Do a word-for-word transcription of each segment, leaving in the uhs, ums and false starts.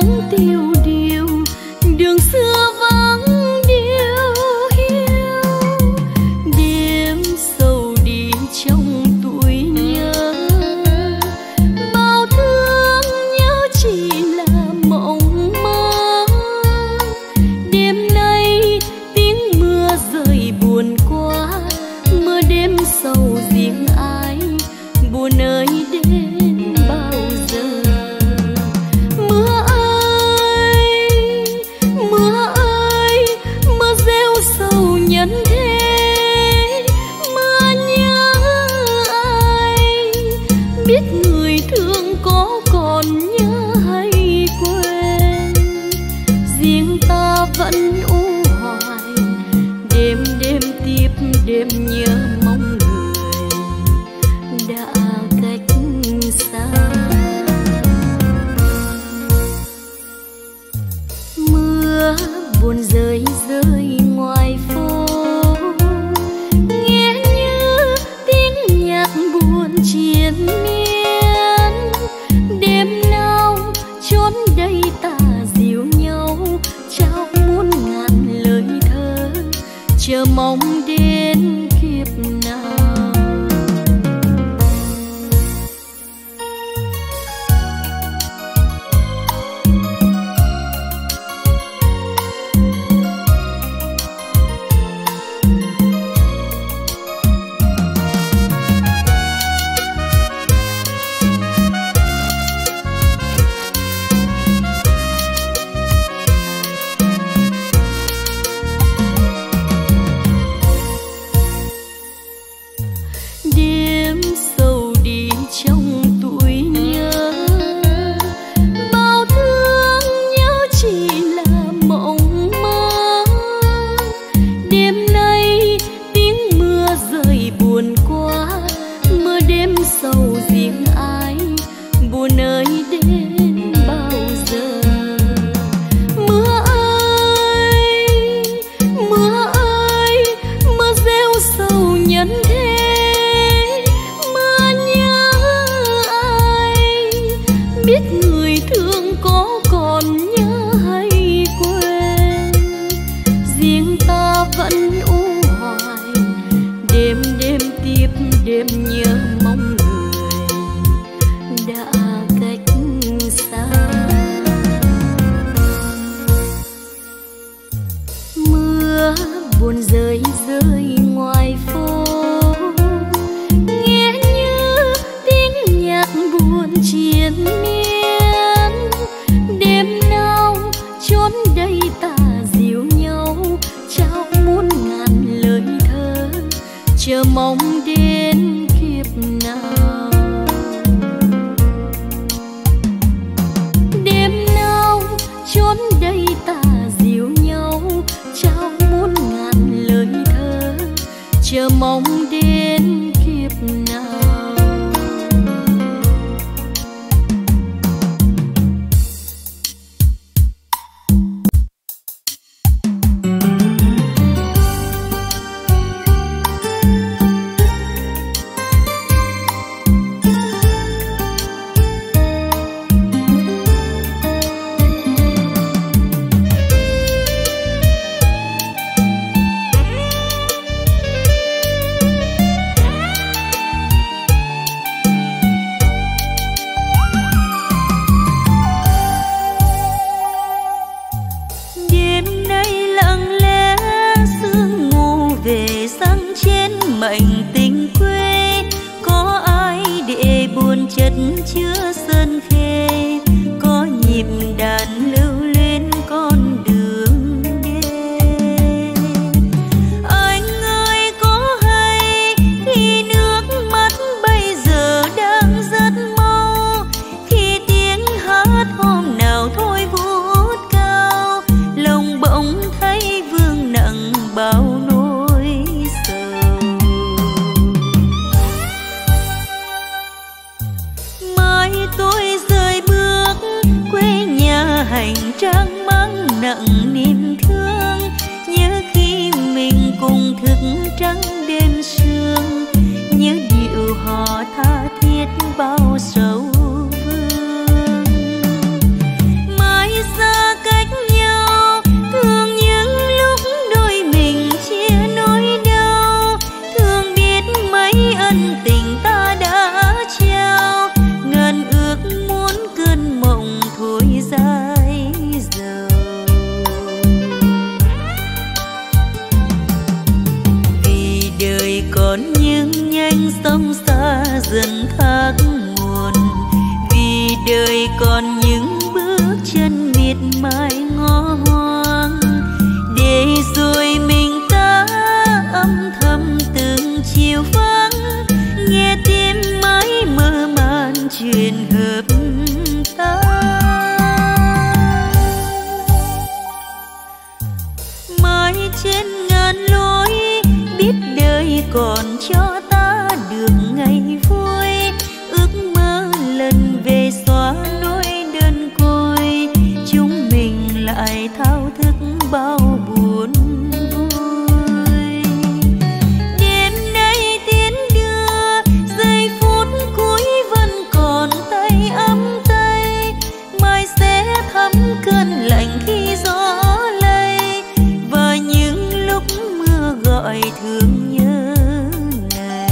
nắng tiêu điều, đường xưa vắng điêu hiu. Đêm sầu đi trong tuổi nhớ, bao thương nhớ chỉ là mộng mơ. Đêm nay tiếng mưa rơi buồn quá, mưa đêm sầu riêng ai, buồn ơi đến bao giờ. Mưa ơi, mưa ơi, mưa rêu sầu nhân thế. Mưa nhớ ai, biết người thương có còn nhớ hay quên. Riêng ta vẫn u hoài, đêm đêm tiếp đêm nhớ mong người đã cách xa. Mưa buồn rơi rơi ngoài phố, nghe như tiếng nhạc buồn triền miên. Đêm nào chốn đây ta dìu nhau, trao muôn ngàn lời thơ, chờ mong đến kiếp nào. Đêm sầu đi trong tuổi nhớ, bao thương nhớ chỉ là mộng mơ. Đêm nay tiếng mưa rơi buồn quá, mưa đêm sầu riêng ai, buồn ơi đến bao giờ. Mưa ơi, mưa ơi, mưa rêu sầu nhân thế. Biết người thương có còn nhớ hay quên. Riêng ta vẫn u hoài, đêm đêm tiếp đêm nhớ mong người đã cách xa. Mưa buồn rơi rơi ngoài phố, nghe như tiếng nhạc buồn triền miên. Đêm nào chốn đây ta dìu nhau, trao muôn ngàn lời thơ, chờ mong đến kiếp nào. Đêm nào chốn đây ta dìu nhau, trao muôn ngàn lời thơ, chờ mong đến kiếp nào. Mệnh tình quê có ai để buồn chất chứa sơn khê, có nhịp đàn lưu lên con đường đê. Anh ơi có hay khi nước mắt bây giờ đang rất mau, khi tiếng hát hôm nào thôi vút cao, lòng bỗng thấy vương nặng bao nỗi. Tôi rời bước quê nhà hành trang mang nặng niềm thương, nhớ khi mình cùng thức trắng đêm sương, nhớ điệu hò tha thiết bao sầu vương. Mãi dài dầu. Vì đời còn những nhánh sông xa dần thác nguồn, vì đời còn những bước chân miệt mài ngó hoang, để rồi mình ta âm thầm từng chiều vắng nghe tiếng mái mơ màn chuyện hợp ta. Mãi trên ngàn lối biết đời còn cho ta được ngày vui, ước mơ lần về xóa nỗi đơn côi, chúng mình lại thao thức bao buồn vui. Đêm nay tiến đưa giây phút cuối vẫn còn tay ấm tay, mai sẽ thấm cơn lạnh khi gió lay, và những lúc mưa gọi thương nhớ ngày.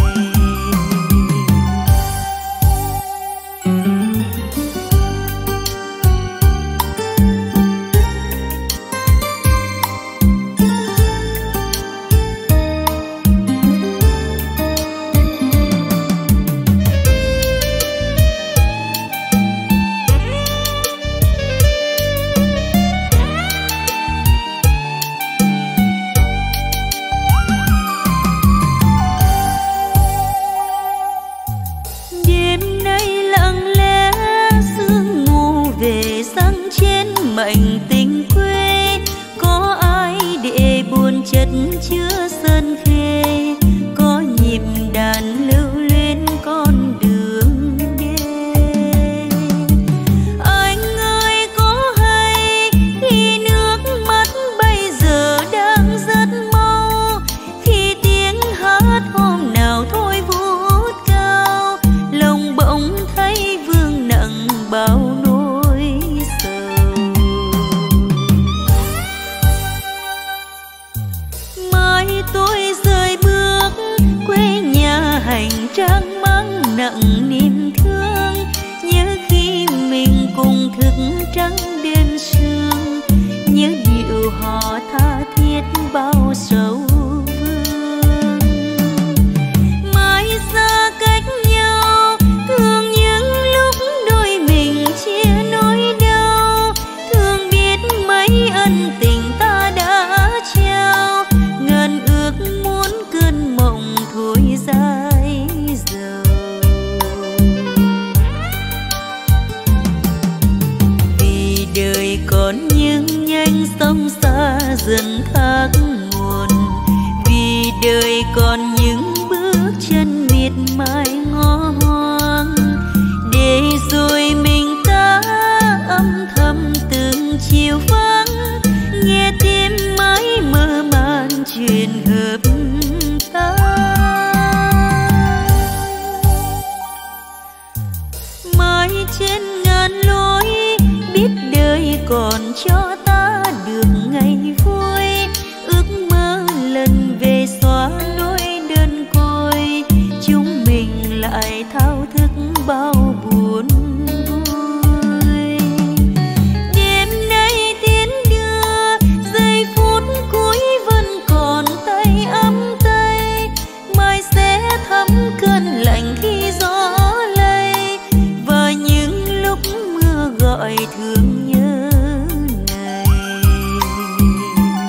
Mệnh tình quê có ai để buồn chất chứa sân khê, có nhịp đàn lưu luyến con đường đê. Anh ơi có hay khi nước mắt bây giờ đang rất mau, khi tiếng hát hôm nào thôi vút cao, lòng bỗng thấy vương nặng bao nỗi. Tôi rời bước quê nhà hành trang mang nặng niềm thương, nhớ khi mình cùng thức trắng đêm sương, nhớ điệu hò tha thiết bao sầu vương. Mãi xa cách nhau thương những lúc đôi mình chia nỗi đau, thương biết mấy ân tình ta đã trao, ngần ước muốn cơn mộng thôi dài dầu. Vì đời còn những nhánh sông xa dần thác nguồn, vì đời còn những bước chân miệt mài ngó hoang, để rồi mình ta âm thầm từng chiều vắng nghe tiếng mái mơ màn chuyện hợp ta. Mãi trên ngàn lối biết đời còn cho ta được ngày vui, ước mơ lần về xóa nỗi đơn côi, chúng mình lại thao thức bao buồn vui. Đêm nay tiến đưa giây phút cuối vẫn còn tay ấm tay, mai sẽ thấm cơn lạnh khi gió lay, và những lúc mưa gọi thương nhớ ngày.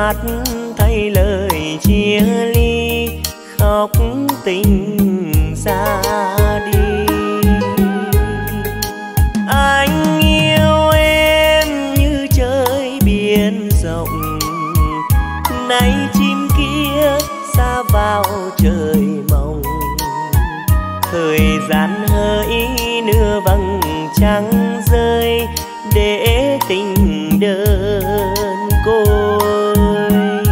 hát thay lời chia ly, khóc tình ra đi. Anh yêu em như trời biển rộng, nay chim kia xa vào trời mộng. Thời gian hỡi nửa vầng trăng rơi, để tình đơn côi.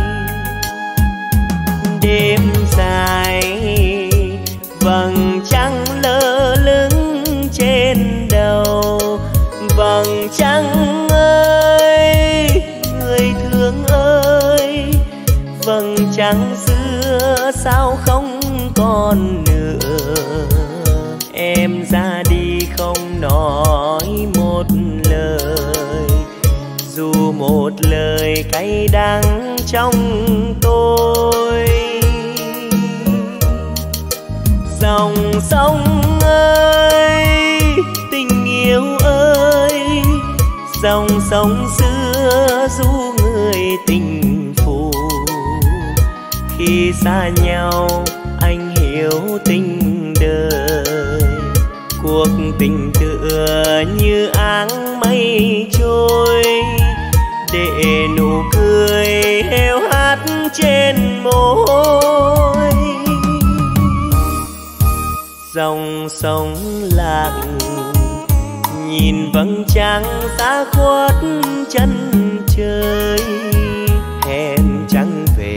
Đêm dài vầng trăng lơ lửng trên đầu. Vầng trăng ơi, người thương ơi, vầng trăng xưa sao không còn nữa. Em ra đi không nói một lời, dù một lời cay đắng trong tôi. Dòng sông ơi, tình yêu ơi, dòng sông xưa ru người tình phù. Khi xa nhau anh hiểu tình đời, cuộc tình tựa như áng mây trôi, để nụ cười heo hắt trên môi. Dòng sông lặng nhìn vầng trăng xa khuất chân trời, hẹn trăng về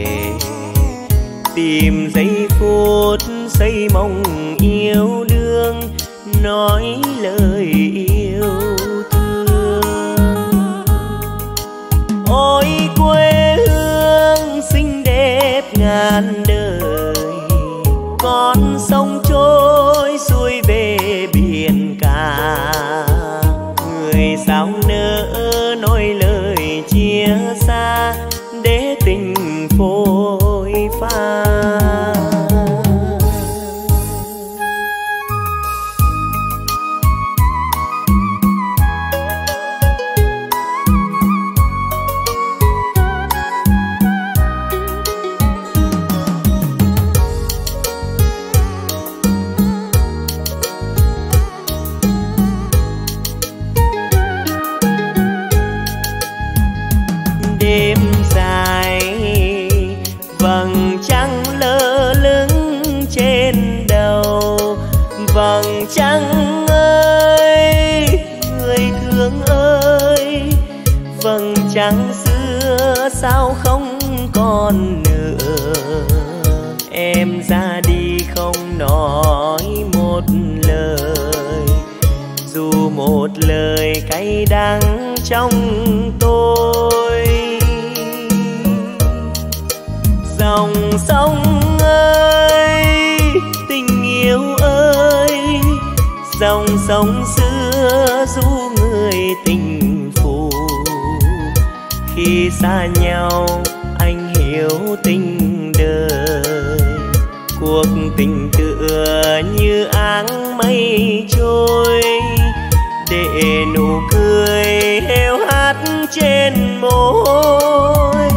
tìm giây phút xây mộng yêu đương, nói lời yêu thương. Ôi quê hương xinh đẹp ngàn đời, con sông trôi xuôi về biển cả. Người sao nỡ nói lời chia xa, để tình phôi pha. Đêm dài vầng trăng lơ lửng trên đầu. Vầng trăng ơi, người thương ơi, vầng trăng xưa sao không còn nữa. Em ra đi không nói một lời, dù một lời cay đắng trong tôi. Dòng sông ơi, tình yêu ơi, dòng sông xưa ru người tình phù. Khi xa nhau anh hiểu tình đời, cuộc tình tựa như áng mây trôi, để nụ cười heo hắt trên môi.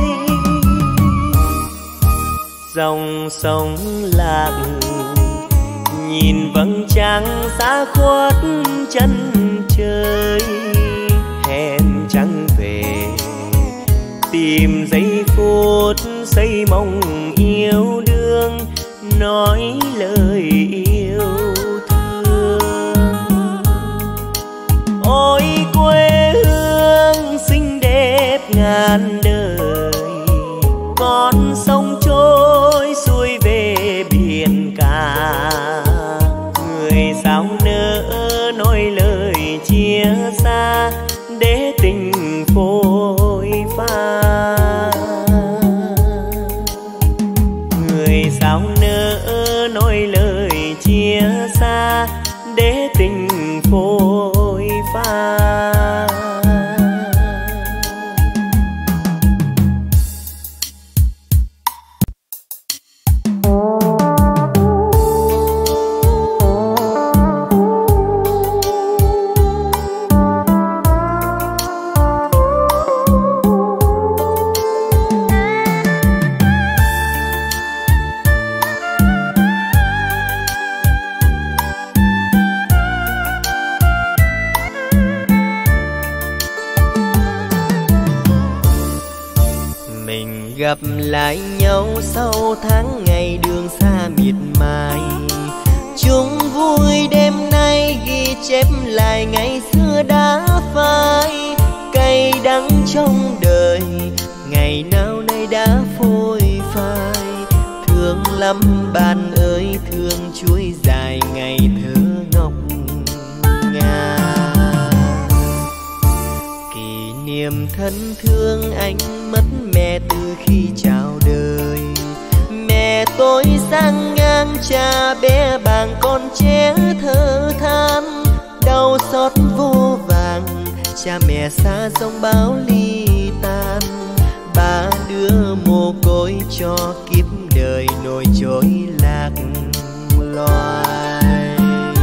Dòng sông lặng nhìn vầng trăng xa khuất chân trời, hẹn trăng về tìm giây phút xây mộng yêu đương, nói lời yêu thương. Ôi quê hương xinh đẹp ngàn đời, con sông trôi xuôi về biển cả. Người sao nỡ nói lời chia xa, để tình phôi pha. Người sao nỡ nói lời chia xa, để tình phôi pha. gặp lại nhau sau tháng ngày đường xa miệt mài. Chung vui đêm nay ghi chép lại ngày xưa đã phai. Cay đắng trong đời ngày nào nay đã phôi phai. Thương lắm bạn ơi thương chuối dài ngày thơ ngọc ngà. Kỷ niệm thân thương anh mất mẹ từ khi chào đời. Mẹ tôi sang ngang cha bé bàng con trẻ thơ than. Đau xót vô vàng cha mẹ xa sông bão ly tan. Ba đứa mồ côi cho kiếp đời nổi trôi lạc loài.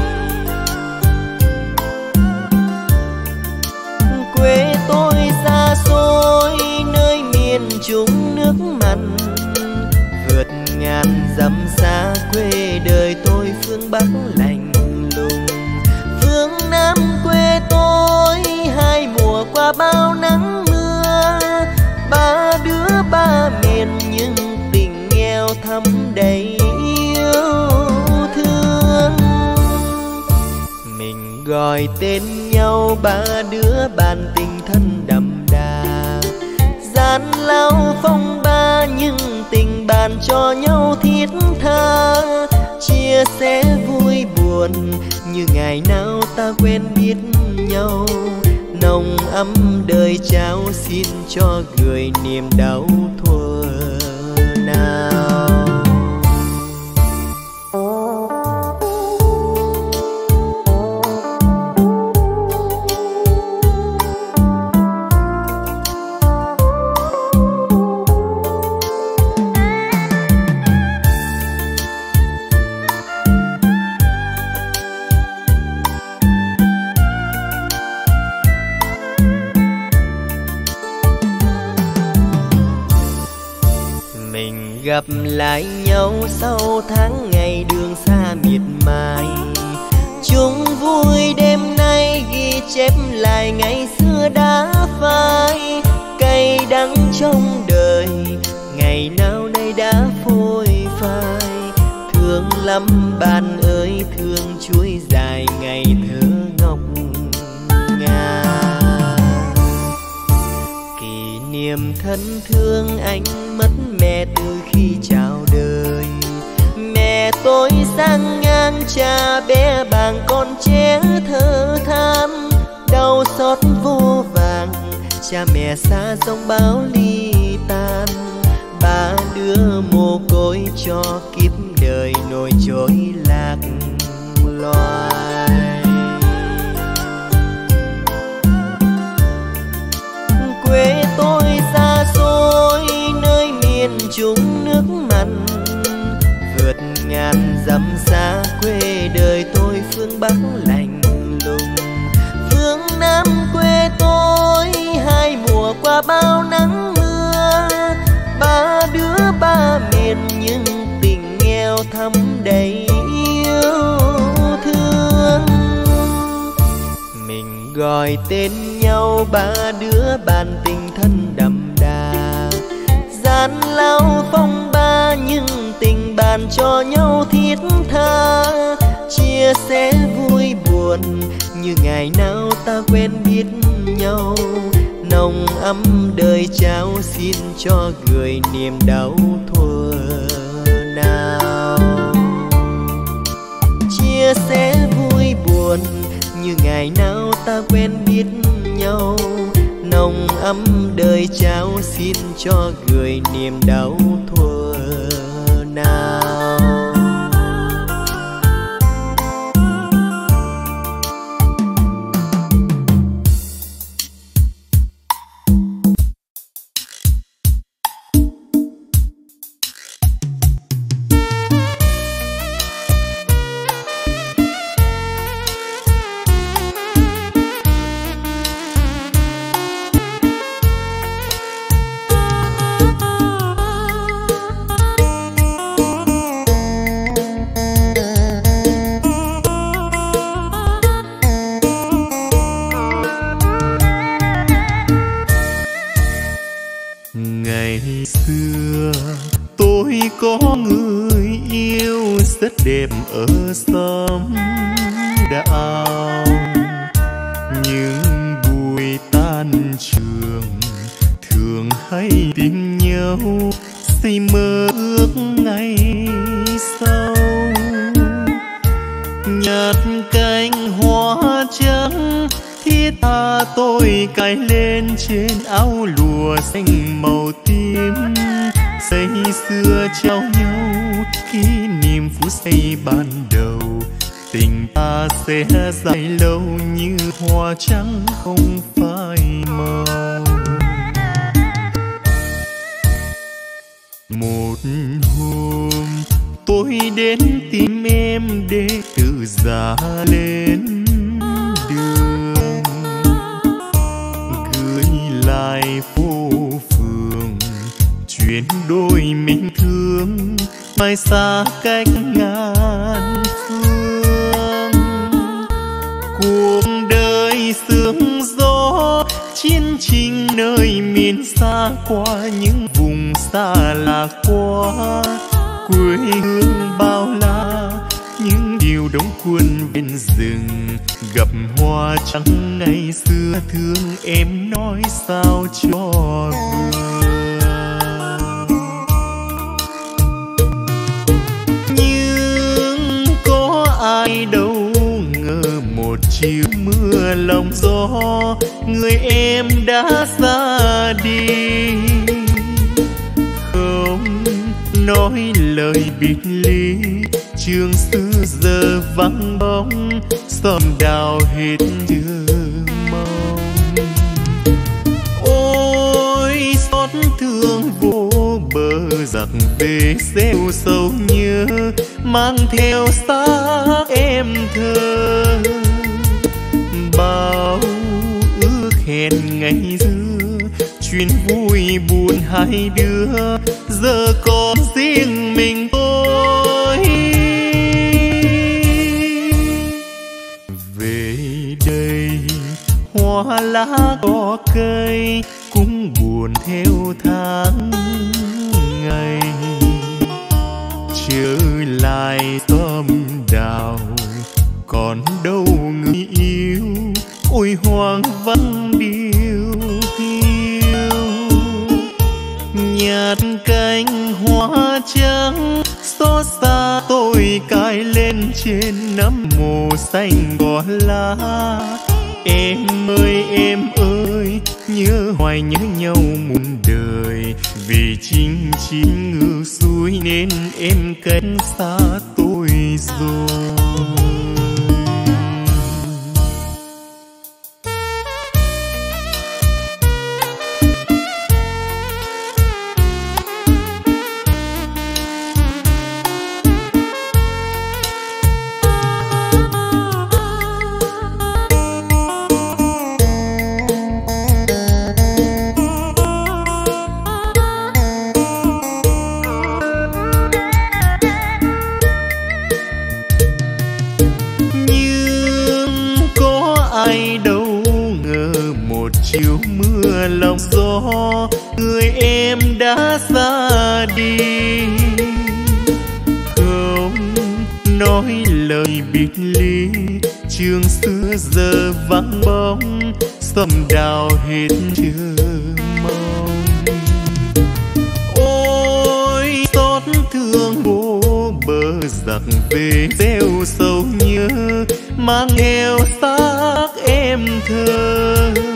Quê tôi xa xôi nơi miền trung nước mặn. Vượt ngàn dặm xa quê đời tôi phương Bắc lạnh lùng. Phương Nam quê tôi hai mùa qua bao nắng mưa. Ba đứa ba miền nhưng tình nghèo thắm đầy yêu thương. Mình gọi tên nhau ba đứa bàn tình thân đậm đà. Gian lao phong ba nhưng tình bàn cho nhau thiết tha. Chia sẻ vui buồn như ngày nào ta quen biết nhau. Nồng ấm đời trao xin cho người niềm đau thuở nào. Gặp lại nhau sau tháng ngày đường xa miệt mài. Chung vui đêm nay ghi chép lại ngày xưa đã phai. Cay đắng trong đời ngày nào nay đã phôi phai. Thương lắm bạn ơi thương chuối dài ngày thơ ngọc ngà. Kỷ niệm thân thương anh mất mẹ từ khi chào đời. Mẹ tôi sang ngang cha bé bàng con trẻ thơ than. Đau xót vô vàng cha mẹ xa sông bão ly tan. Ba đứa mồ côi cho kiếp đời nổi trôi lạc loài. Quê tôi xa xôi nơi miền trung nước mặn. Vượt ngàn dặm xa quê đời tôi phương Bắc lạnh lùng. Phương Nam quê tôi hai mùa qua bao nắng mưa. Ba đứa ba miền nhưng tình nghèo thắm đầy yêu thương. Mình gọi tên nhau ba đứa bàn tình thân đậm đà. Gian lao phong ba nhưng tình bàn cho nhau thiết tha. Chia sẻ vui buồn như ngày nào ta quen biết nhau. Nồng ấm đời trao xin cho người niềm đau thuở nào. Chia sẻ vui buồn như ngày nào ta quen biết nhau. Nồng ấm đời trao xin cho người niềm đau thuở nào. đẹp ở xóm đạo. Những buổi tan trường thường hay tìm nhau, xây mơ ước ngày sau. Nhặt cánh hoa trắng thiết tha tôi cài lên trên áo lụa xanh màu tím. Say xưa trao nhau kỷ niệm phút giây ban đầu, tình ta sẽ dài lâu như hoa trắng không phai màu. Một hôm tôi đến tìm em để tự giá lên đường, gửi lại phố phường chuyện đôi mình thương, mai xa cách ngàn phương. Cuộc đời sương gió chiến tranh nơi miền xa, qua những vùng xa lạ qua quê hương bao la. Những điều đóng quân bên rừng, gặp hoa trắng ngày xưa thương em nói sao cho vừa. Nhưng có ai đâu ngờ một chiều mưa lòng gió, người em đã ra đi. Không nói lời biệt ly, trường xưa giờ vắng bóng, xóm đào hết đường mong. Ôi xót thương vô bờ giặc về gieo sầu nhớ, mang theo xác em thơ. Bao ước hẹn ngày xưa, chuyện vui buồn hai đứa, giờ còn riêng mình tôi. Về đây hoa lá cỏ cây cũng buồn theo tháng ngày, trở lại xóm đào còn đâu người yêu. Ôi hoang vắng điều hiu, nhạt cánh hoa trắng xót xa tôi cài lên trên nấm mồ xanh gò lá. Em ơi em ơi nhớ hoài nhớ nhau muôn đời, vì chính chính ngược xuôi nên em cách xa tôi rồi. Chiều mưa lòng gió, người em đã ra đi. Không nói lời biệt ly, trường xưa giờ vắng bóng, xóm đào hết chưa mong. Ôi xót thương vô bờ giặc về gieo sầu nhớ, mang theo xác em thơ.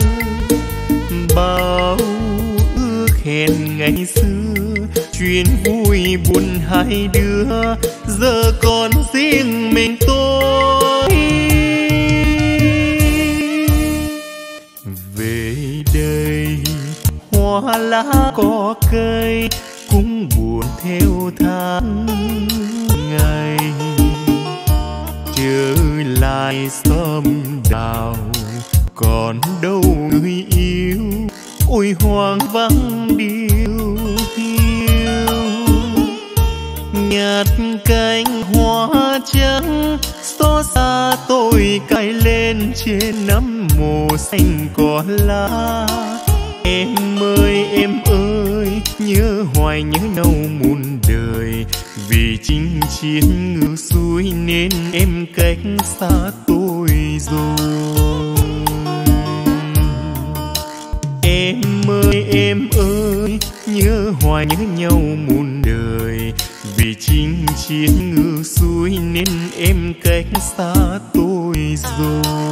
Bao ước hẹn ngày xưa, chuyện vui buồn hai đứa, giờ còn riêng mình tôi. Về đây hoa lá cỏ cây cũng buồn theo tháng ngày, trở lại xóm đào còn đâu người yêu. Ôi hoang vắng điều hiu, nhạt cánh hoa trắng xót xa tôi cài lên trên nấm mồ xanh cỏ lá. Em ơi em ơi nhớ hoài nhớ nhau muôn đời, Vì chinh chiến ngược xuôi nên em cách xa tôi rồi. Em ơi em ơi, nhớ hoài nhớ nhau muôn đời. Vì chinh chiến ngược xuôi nên em cách xa tôi rồi.